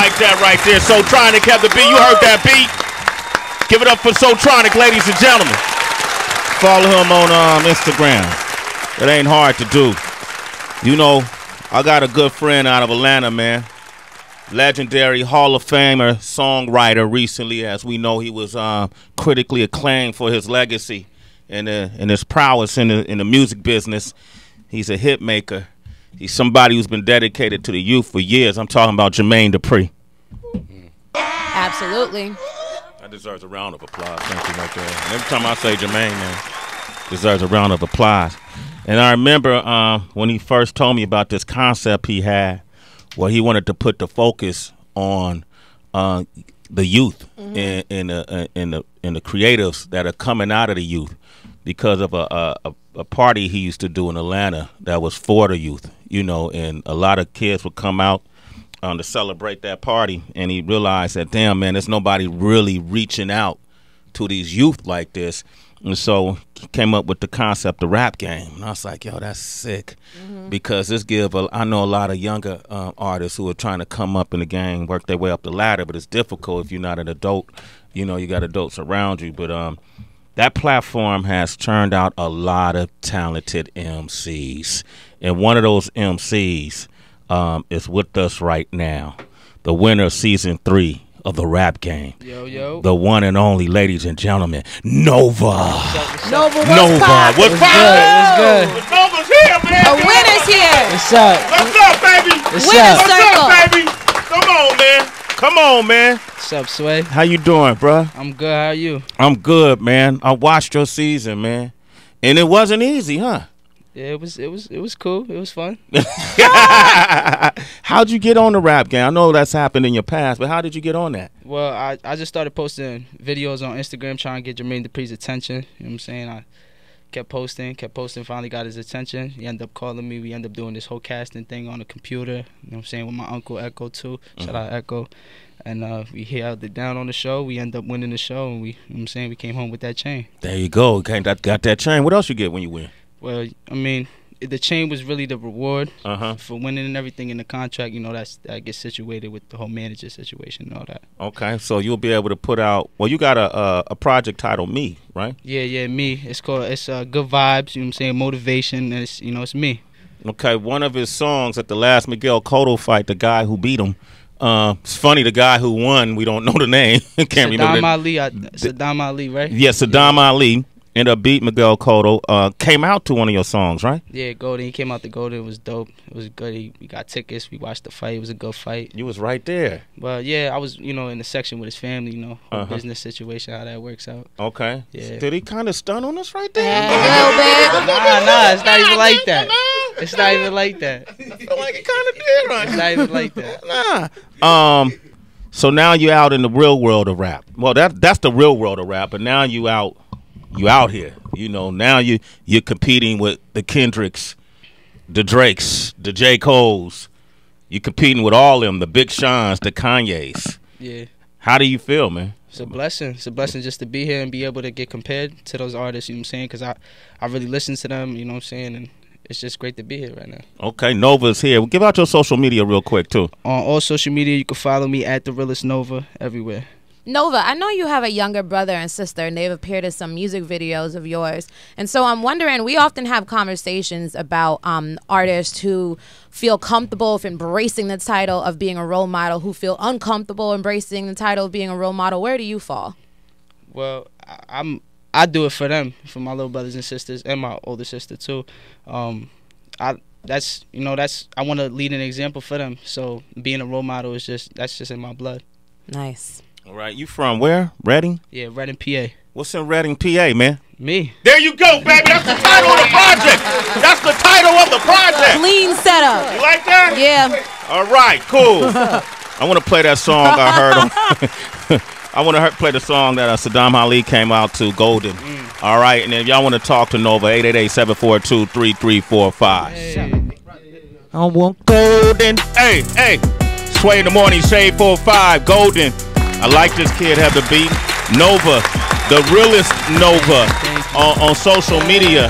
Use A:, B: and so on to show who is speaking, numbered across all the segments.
A: like that right there. Soultronic have the beat. You heard that beat. Give it up for Soultronic, ladies and gentlemen. Follow him on Instagram. It ain't hard to do. You know, I got a good friend out of Atlanta, man. Legendary Hall of Famer songwriter recently. As we know, he was critically acclaimed for his legacy and his prowess in the music business. He's a hit maker. He's somebody who's been dedicated to the youth for years. I'm talking about Jermaine Dupri.
B: Absolutely.
A: That deserves a round of applause. Thank you right there. And every time I say Jermaine, man, deserves a round of applause. And I remember when he first told me about this concept he had, where he wanted to put the focus on the youth and the creatives that are coming out of the youth, because of a party he used to do in Atlanta that was for the youth, you know, and a lot of kids would come out to celebrate that party, and he realized that, damn, man, there's nobody really reaching out to these youth like this. And so he came up with the concept of Rap Game. And I was like, yo, that's sick. Because this I know a lot of younger artists who are trying to come up in the game, work their way up the ladder, but it's difficult if you're not an adult. You know, you got adults around you. But that platform has turned out a lot of talented MCs. And one of those MCs is with us right now, the winner of season 3 of the Rap Game.
C: Yo.
A: The one and only, ladies and gentlemen, Nova.
B: Nova,
A: what's poppin'?
C: What's good?
A: Nova's here, man.
B: A winner's here.
C: What's up?
A: What's up, baby?
B: What's
A: up, baby? Come on, man. Come on, man.
C: What's up, Sway?
A: How you doing, bruh?
C: I'm good. How are you?
A: I'm good, man. I watched your season, man, and it wasn't easy, huh?
C: Yeah, it was cool. It was fun.
A: How'd you get on the Rap Game? I know that's happened in your past, but how did you get on that?
C: Well, I just started posting videos on Instagram trying to get Jermaine Dupri's attention. You know what I'm saying? I kept posting, finally got his attention. He ended up calling me. We ended up doing this whole casting thing on the computer. You know what I'm saying? With my uncle Echo too. Shout out Echo. And we held it down on the show. We ended up winning the show, and you know what I'm saying, we came home with that chain.
A: There you go. Got that chain. What else you get when you win?
C: Well, I mean, the chain was really the reward for winning and everything in the contract. You know, that gets situated with the whole manager situation and all that.
A: Okay, so you'll be able to put out. Well, you got a project titled Me, right?
C: Yeah, Me. It's called Good Vibes. You know what I'm saying? Motivation. And it's me. Okay,
A: one of his songs at the last Miguel Cotto fight, the guy who beat him. It's funny, the guy who won, we don't know the name. Can't remember.
C: Saddam Ali, right?
A: Yeah, Saddam Ali. Ended up beat Miguel Cotto. Came out to one of your songs, right?
C: Yeah, Golden. He came out to Golden. It was dope. It was good. We got tickets. We watched the fight. It was a good fight.
A: You was right there.
C: But yeah, I was, in the section with his family. Whole business situation, how that works out.
A: Okay.
C: Yeah.
A: Did he kind of stun on us right there?
B: A little bit.
C: Nah. It's not even like that. It's not even like that.
A: I feel like it kind of did, right?
C: It's not even like that.
A: Nah. So now you out in the real world of rap. Well, that's the real world of rap. But now you out here. Now you're competing with the Kendricks, the Drakes, the J. Coles. You're competing with all them, the Big Seans, the Kanyes.
C: Yeah.
A: How do you feel, man?
C: It's a blessing. It's a blessing just to be here and be able to get compared to those artists, you know what I'm saying? Because I really listen to them, you know what I'm saying? And it's just great to be here right now.
A: Okay, Nova's here. Well, give out your social media real quick, too.
C: On all social media, you can follow me at The Realest Nova everywhere.
B: Nova, I know you have a younger brother and sister, and they've appeared in some music videos of yours. And so I'm wondering, we often have conversations about artists who feel comfortable with embracing the title of being a role model, who feel uncomfortable embracing the title of being a role model. Where do you fall?
C: Well, I do it for them, for my little brothers and sisters, and my older sister too. I want to lead an example for them. So being a role model that's just in my blood.
B: Nice.
A: All right, you from where? Reading?
C: Yeah, Reading, PA.
A: What's in Reading, PA, man?
C: Me.
A: There you go, baby. That's the title of the project. That's the title of the project.
B: Clean setup.
A: You like that?
B: Yeah.
A: All right, cool. I want to play that song I heard. I want to play the song that Saddam Ali came out to, Golden. All right, and if y'all want to talk to Nova, 888-742-3345.
C: Hey.
A: I want Golden. Hey. Sway in the morning, Shade 45, Golden. I like this kid, have the beat. Nova, the realest Nova on social media.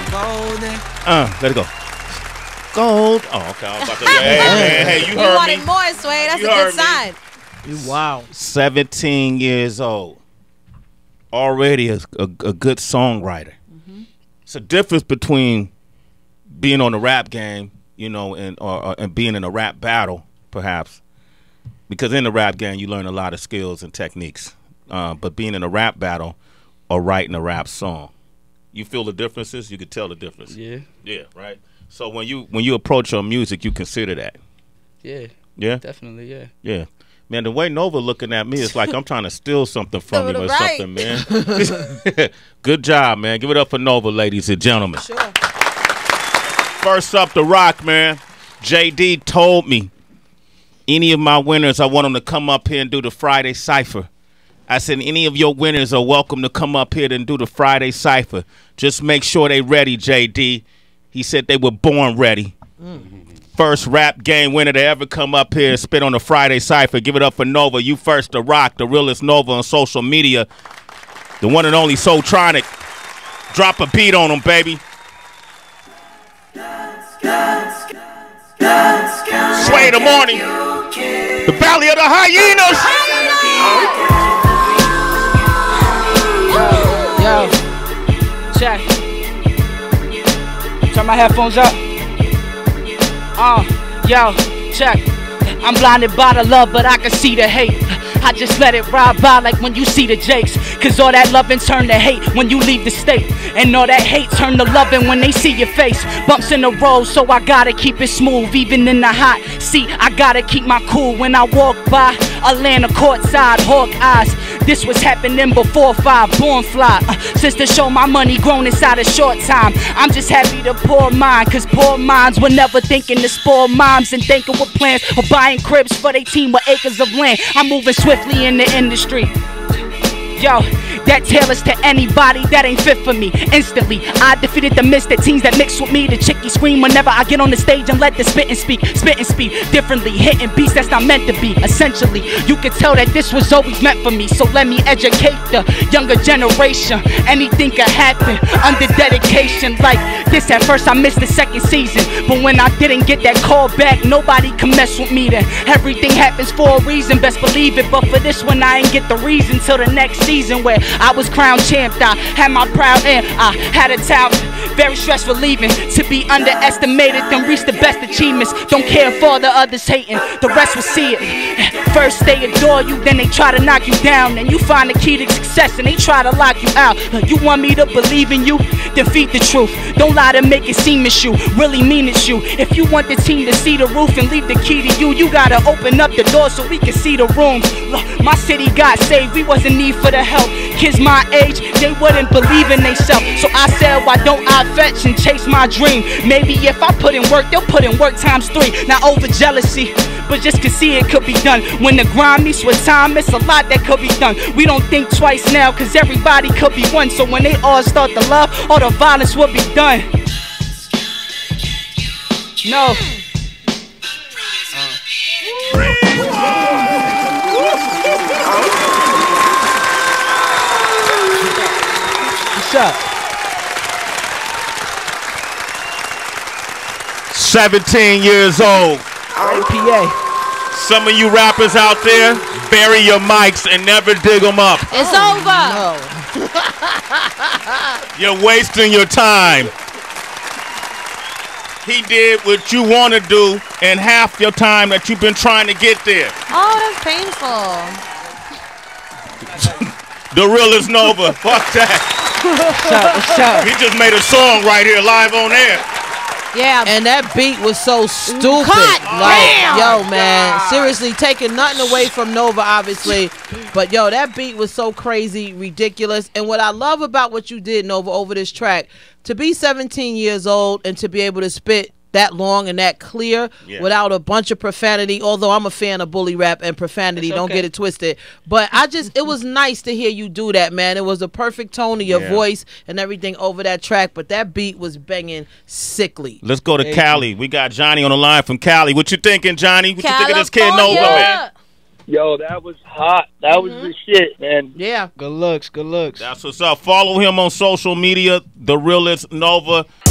A: Let it go. Gold. Oh, okay. I was about to, hey, you heard me.
B: wanted more, Sway. That's
A: You
B: a good
A: heard me.
B: sign.
D: Wow.
A: 17 years old. Already a good songwriter. It's a difference between being on the rap game, you know, and being in a rap battle, perhaps. Because in the rap game, you learn a lot of skills and techniques. But being in a rap battle or writing a rap song, you feel the differences. You could tell the difference.
C: Yeah.
A: Yeah. Right. So when you approach your music, you consider that.
C: Yeah.
A: Yeah.
C: Definitely. Yeah.
A: Yeah. Man, the way Nova looking at me is like I'm trying to steal something from him or
B: Right.
A: something, man. Good job, man. Give it up for Nova, ladies and gentlemen.
B: Sure.
A: First up, The Rock, man. JD told me any of my winners, I want them to come up here and do the Friday Cypher. I said, any of your winners are welcome to come up here and do the Friday Cypher. Just make sure they ready, JD. He said they were born ready. First rap game winner to ever come up here and spit on the Friday Cypher. Give it up for Nova. You first, The Rock, the realest Nova on social media. The one and only Soultronic. Drop a beat on him, baby. Sway the morning. The Valley of the Hyenas.
C: Yo, check. Turn my headphones up. Yo, check. I'm blinded by the love, but I can see the hate. I just let it ride by like when you see the Jakes. Cause all that loving turn to hate when you leave the state. And all that hate turn to loving when they see your face. Bumps in the road, so I gotta keep it smooth. Even in the hot seat, I gotta keep my cool. When I walk by Atlanta courtside, hawk eyes. This was happening before 5, born fly. Since the show, my money grown inside a short time. I'm just happy to pour mine, cause poor minds were never thinking to spoil moms and thinking with plans of buying cribs for their team with acres of land. I'm moving swiftly in the industry. Yo, that tailors to anybody that ain't fit for me. Instantly, I defeated the misfit teams that mix with me. The chickies scream whenever I get on the stage and let the spit and speak differently, hitting beats that's not meant to be. Essentially, you can tell that this was always meant for me. So let me educate the younger generation. Anything could happen under dedication. Like this, at first I missed the second season, but when I didn't get that call back, nobody can mess with me. Then everything happens for a reason, best believe it. But for this one, I ain't get the reason till the next season where I was crowned champ. I had my proud and I had a talent. Very stressful leaving to be underestimated, then reach the best achievements. Don't care for the others hating, the rest will see it. First they adore you, then they try to knock you down. Then you find the key to success and they try to lock you out. You want me to believe in you? Then feed the truth. Don't lie to make it seem it's you, really mean it's you. If you want the team to see the roof and leave the key to you, you gotta open up the door so we can see the rooms. My city got saved, we wasn't need for the help. Kids my age, they wouldn't believe in theyself. So I said, why don't I fetch and chase my dream? Maybe if I put in work, they'll put in work ×3. Not over jealousy, but just can see it could be done. When the grind meets with time, it's a lot that could be done. We don't think twice now, cause everybody could be one. So when they all start to love, all the violence will be done. No. What's up?
A: 17 years old.
C: APA.
A: Some of you rappers out there, bury your mics and never dig them up.
B: It's over.
D: No.
A: You're wasting your time. He did what you want to do in half your time that you've been trying to get there.
B: Oh, that's painful.
A: The realest Nova. Fuck that.
C: What's up?
A: He just made a song right here live on air.
B: Yeah.
D: And that beat was so stupid.
B: Cut.
D: Like,
B: Damn.
D: yo, man, seriously, taking nothing away from Nova, obviously. But, yo, that beat was so crazy, ridiculous. And what I love about what you did, Nova, over this track, to be 17 years old and to be able to spit that long and that clear without a bunch of profanity, although I'm a fan of bully rap and profanity, don't get it twisted. But it was nice to hear you do that, man. It was a perfect tone of your voice and everything over that track, but that beat was banging sickly.
A: Let's go to Cali. We got Johnny on the line from Cali. What you thinking, Johnny? What you think of this kid Nova, man?
E: Yo, that was hot. That was the shit, man.
D: Yeah.
C: Good looks, good looks.
A: That's what's up. Follow him on social media, The Realest Nova.